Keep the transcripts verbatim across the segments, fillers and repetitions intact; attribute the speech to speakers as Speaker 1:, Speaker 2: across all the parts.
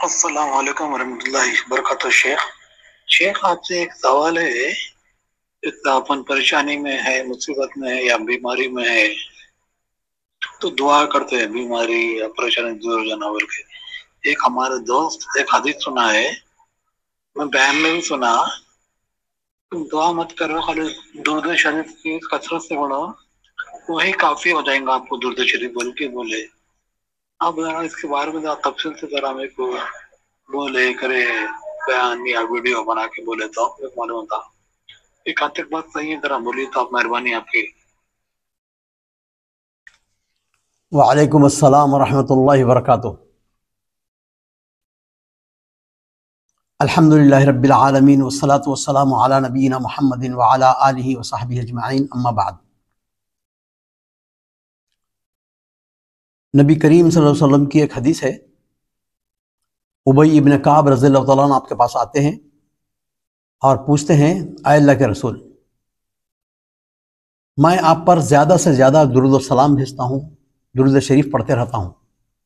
Speaker 1: السلام علیکم ورحمۃ اللہ وبرکاتہ۔ شیخ شیخ آپ سے ایک سوال ہے، ایک اپن پریشانی میں ہے، مصیبت میں ہے یا بیماری میں ہے تو دعا کرتے ہیں بیماری یا پریشانی دور ہو جانا بول کے۔ ایک ہمارے دوست ایک حدیث سنا ہے، میں بیان میں بھی سنا، تم دعا مت کرو، خالی درود شریف کی کثرت سے پڑھو، وہی کافی ہو جائیں گا آپ کو، درود شریف بول کے بولے۔ اب اس کے بارے میں ذرا تفصیل سے ذرا میرے کو بولے کرے، بیان یا ویڈیو بنا کے بولے تو آپ کو معلوم ہوتا۔ ایک آدھ تک بات صحیح ہے، ذرا بولیے تو آپ، مہربانی آپ کی۔
Speaker 2: وعلیکم السلام ورحمۃ اللہ وبرکاتہ۔ الحمدللہ رب العالمین والصلاة والسلام علی نبینا محمد وعلی آلہ وصحبہ اجمعین، اما بعد۔ نبی کریم صلی اللہ علیہ وسلم کی ایک حدیث ہے، ابی ابن کعب رضی اللہ تعالیٰ عنہ آپ کے پاس آتے ہیں اور پوچھتے ہیں، اے اللہ کے رسول، میں آپ پر زیادہ سے زیادہ درود و سلام بھیجتا ہوں، درود شریف پڑھتے رہتا ہوں،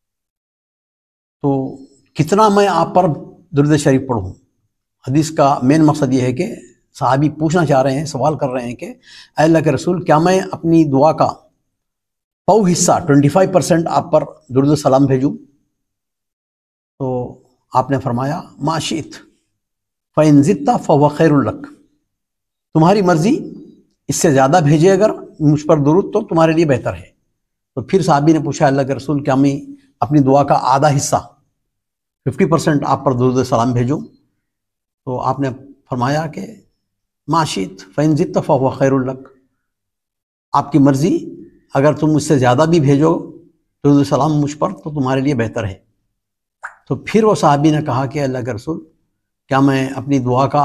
Speaker 2: تو کتنا میں آپ پر درود شریف پڑھوں؟ حدیث کا مین مقصد یہ ہے کہ صحابی پوچھنا چاہ رہے ہیں، سوال کر رہے ہیں کہ اے اللہ کے رسول، کیا میں اپنی دعا کا پو حصہ ٹوئنٹی فائیو پرسینٹ آپ پر درود و سلام بھیجوں؟ تو آپ نے فرمایا، ما شئت فإن زدت فهو خیر لک، تمہاری مرضی، اس سے زیادہ بھیجے اگر مجھ پر درود تو تمہارے لیے بہتر ہے۔ تو پھر صحابی نے پوچھا، اللہ کے رسول، کیا میں اپنی دعا کا آدھا حصہ ففٹی پرسینٹ آپ پر درود و سلام بھیجوں؟ تو آپ نے فرمایا کہ ما شئت فإن زدت فهو خیر لک، آپ کی مرضی، اگر تم مجھ سے زیادہ بھی بھیجو درود و سلام مجھ پر تو تمہارے لیے بہتر ہے۔ تو پھر وہ صحابی نے کہا کہ اللہ کے رسول، کیا میں اپنی دعا کا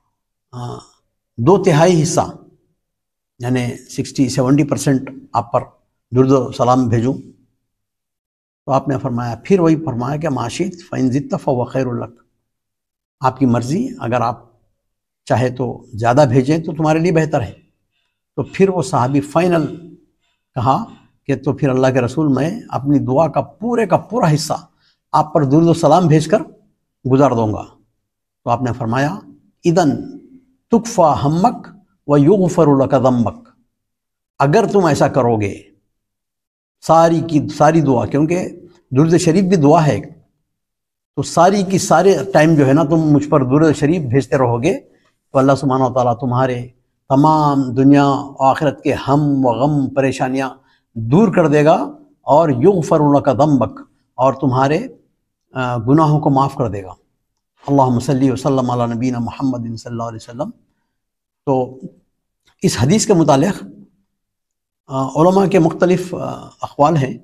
Speaker 2: دو تہائی حصہ یعنی سکسٹی سیونٹی پرسینٹ آپ پر درود و سلام بھیجوں؟ تو آپ نے فرمایا، پھر وہی فرمایا کہ ما شئت فإن زدت فهو خیر لک، آپ کی مرضی، اگر آپ چاہے تو زیادہ بھیجیں تو تمہارے لیے بہتر ہے۔ تو پھر وہ صحابی فائنل کہا کہ تو پھر اللہ کے رسول، میں اپنی دعا کا پورے کا پورا حصہ آپ پر درود و سلام بھیج کر گزار دوں گا۔ تو آپ نے فرمایا، اذن تکفی ہمک ویغفر لک ذنبک، اگر تم ایسا کرو گے، ساری کی ساری دعا، کیونکہ درود شریف بھی دعا ہے، تو ساری کی سارے ٹائم جو ہے نا تم مجھ پر درود شریف بھیجتے رہو گے تو اللہ سبحانہ و تعالیٰ تمہارے تمام دنیا و آخرت کے ہم و غم پریشانیاں دور کر دے گا، اور یغفر لک ذنبک، اور تمہارے گناہوں کو معاف کر دے گا۔ اللہم صلی وسلم علی نبینا محمد صلی اللہ علیہ وسلم۔ تو اس حدیث کے متعلق علماء کے مختلف اقوال ہیں۔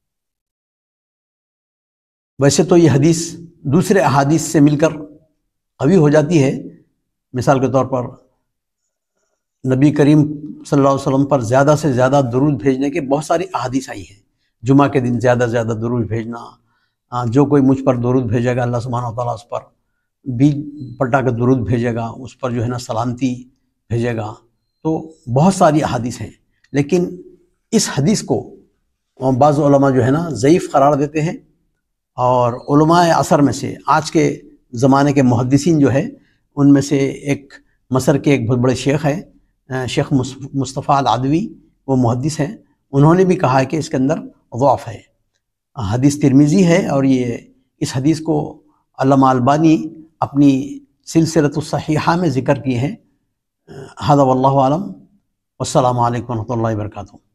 Speaker 2: ویسے تو یہ حدیث دوسرے احادیث سے مل کر قوی ہو جاتی ہے، مثال کے طور پر نبی کریم صلی اللہ علیہ وسلم پر زیادہ سے زیادہ درود بھیجنے کے بہت ساری احادیث آئی ہیں۔ جمعہ کے دن زیادہ سے زیادہ درود بھیجنا، جو کوئی مجھ پر درود بھیجے گا اللہ سبحانہ و تعالیٰ اس پر بیج پلٹا کے درود بھیجے گا، اس پر جو ہے نا سلامتی بھیجے گا۔ تو بہت ساری احادیث ہیں، لیکن اس حدیث کو بعض علماء جو ہے نا ضعیف قرار دیتے ہیں، اور علماء عصر میں سے آج کے زمانے کے محدثین جو ہے ان میں سے ایک مصر کے ایک بہت بڑے شیخ ہیں، شیخ مصطفیٰ العدوی، وہ محدث ہیں، انہوں نے بھی کہا ہے کہ اس کے اندر ضعف ہے۔ حدیث ترمذی ہے، اور یہ اس حدیث کو علامہ البانی اپنی سلسلۃ الصحیحہ میں ذکر کیے ہیں۔ ھذا واللہ اعلم، والسلام علیکم ورحمۃ اللہ وبرکاتہ۔